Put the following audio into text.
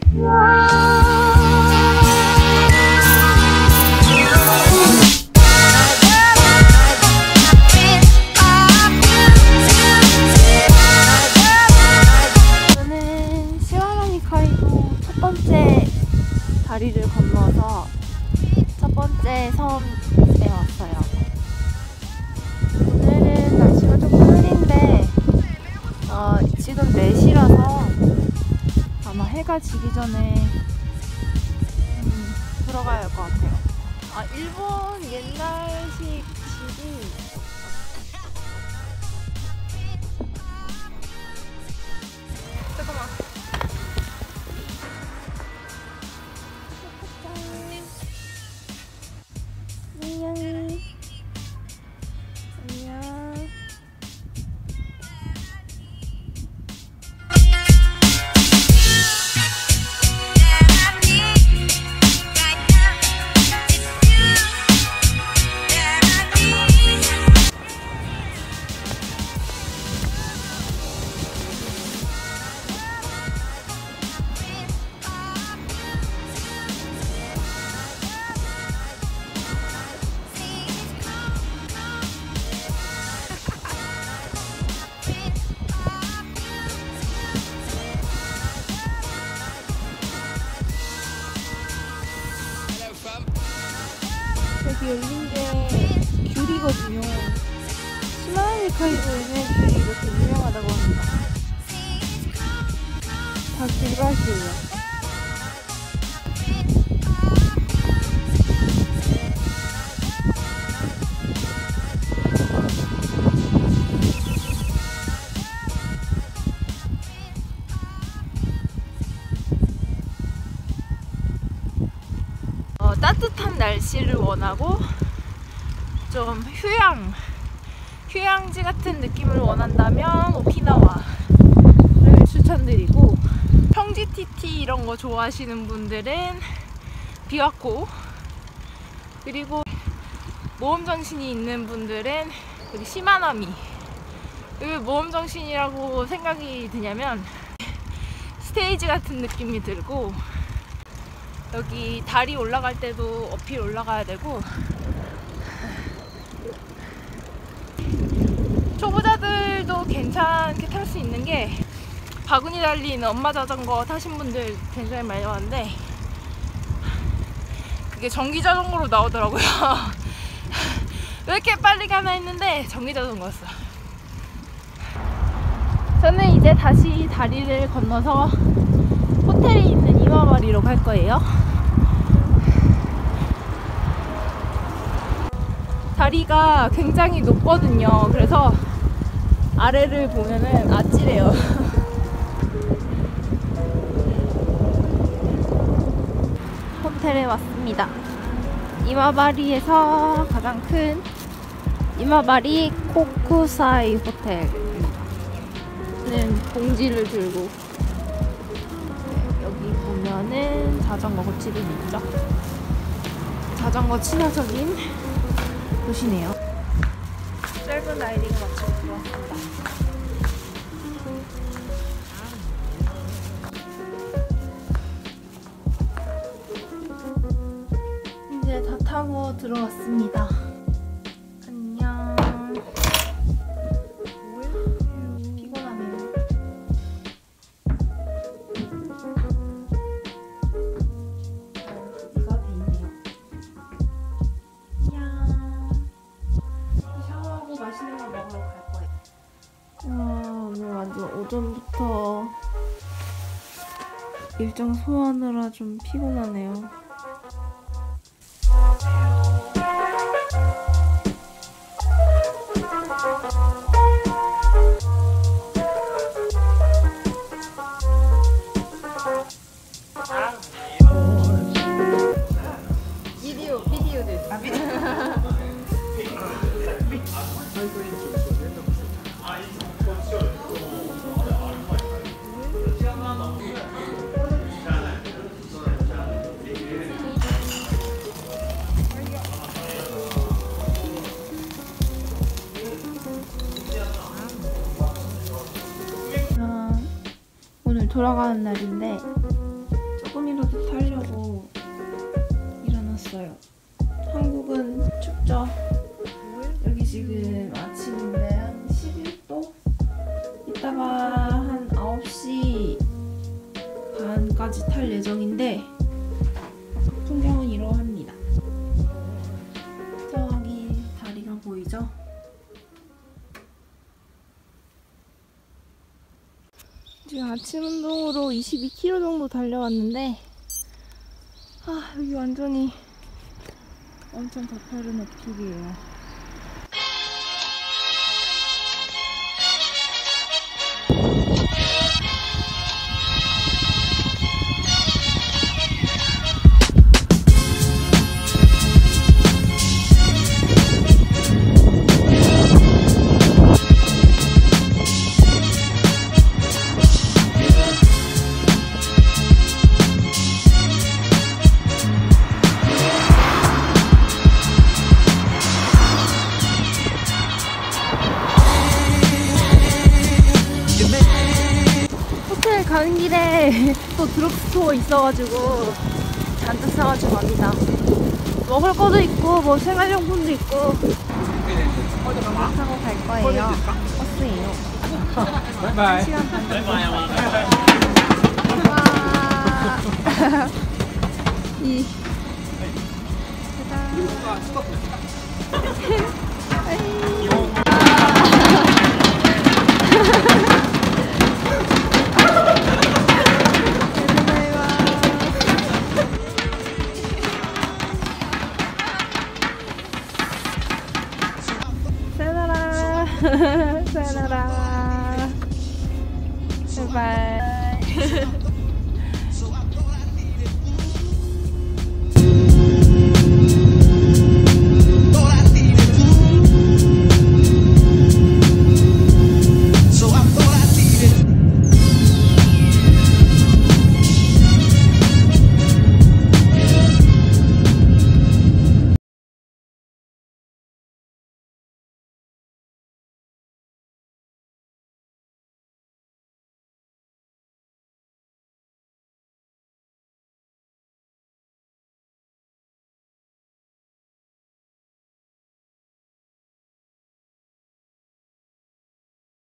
저는 시와라니카이도 첫 번째 다리를 건너서 첫 번째 섬에 왔어요. 오늘은 날씨가 조금 흐린데 지금 4시라서 아마 해가 지기 전에 들어가야 할 것 같아요. 일본 옛날식 집이 잠깐만. 안녕. 안녕. 여기 열린 게 귤이거든요. 시마라니카이도에는 귤이 이렇게 유명하다고 합니다. 다 귤밭이에요. 따뜻한 날씨를 원하고 좀 휴양지 같은 느낌을 원한다면 오키나와를 추천드리고, 평지티티 이런 거 좋아하시는 분들은 비와코, 그리고 모험정신이 있는 분들은 여기 시마나미. 왜 모험정신이라고 생각이 드냐면 스테이지 같은 느낌이 들고, 여기 다리 올라갈 때도 어필 올라가야 되고, 초보자들도 괜찮게 탈 수 있는 게 바구니 달린 엄마 자전거 타신 분들 굉장히 많이 왔는데 그게 전기 자전거로 나오더라고요. 왜 이렇게 빨리 가나 했는데 전기 자전거였어. 저는 이제 다시 다리를 건너서 호텔에 있는 이마바리로 갈 거예요. 다리가 굉장히 높거든요. 그래서 아래를 보면은 아찔해요. 호텔에 왔습니다. 이마바리에서 가장 큰 이마바리 코쿠사이 호텔. 는 봉지를 들고, 여기 보면은 자전거 거치대 있죠? 자전거 친화적인 곳이네요. 짧은 라이딩을 마치고 들어왔습니다. 이제 다 타고 들어왔습니다. 안녕. 피곤하네요. 이거 돼 있네요. 안녕. 샤워하고 맛있는 거 먹으러 갈 거예요. 오늘 완전 오전부터 일정 소화하느라 좀 피곤하네요. 오늘 돌아가는 날인데 좀 전까지 탈 예정인데 풍경은 이러합니다. 저기 다리가 보이죠? 지금 아침 운동으로 22km 정도 달려왔는데 여기 완전히 엄청 가파른 어필이에요. 호텔 가는 길에 또 드럭스토어 있어가지고 잔뜩 사가지고 갑니다. 먹을 거도 있고 뭐 생활용품도 있고. 어디 타고 갈 거예요. 버스예요. 바이바이. 1시간 반 정도. 와. 이 짜잔.